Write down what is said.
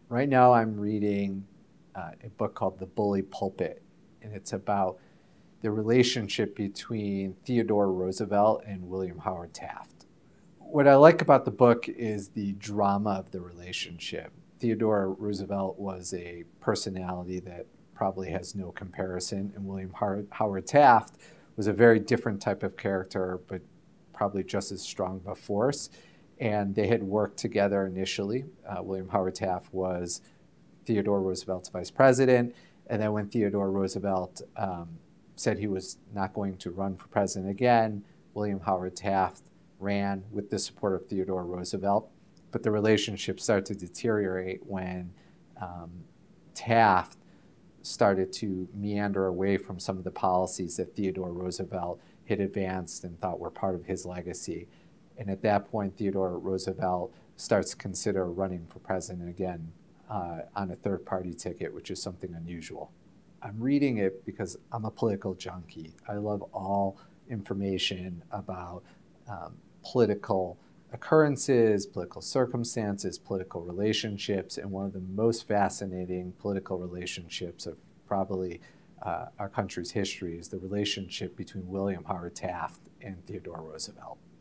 Right now I'm reading a book called The Bully Pulpit, and it's about the relationship between Theodore Roosevelt and William Howard Taft. What I like about the book is the drama of the relationship. Theodore Roosevelt was a personality that probably has no comparison, and William Howard Taft was a very different type of character, but probably just as strong of a force. And they had worked together initially. William Howard Taft was Theodore Roosevelt's vice president. And then when Theodore Roosevelt said he was not going to run for president again, William Howard Taft ran with the support of Theodore Roosevelt. But the relationship started to deteriorate when Taft started to meander away from some of the policies that Theodore Roosevelt had advanced and thought were part of his legacy. And at that point, Theodore Roosevelt starts to consider running for president again on a third-party ticket, which is something unusual. I'm reading it because I'm a political junkie. I love all information about political occurrences, political circumstances, political relationships, and one of the most fascinating political relationships of probably our country's history is the relationship between William Howard Taft and Theodore Roosevelt.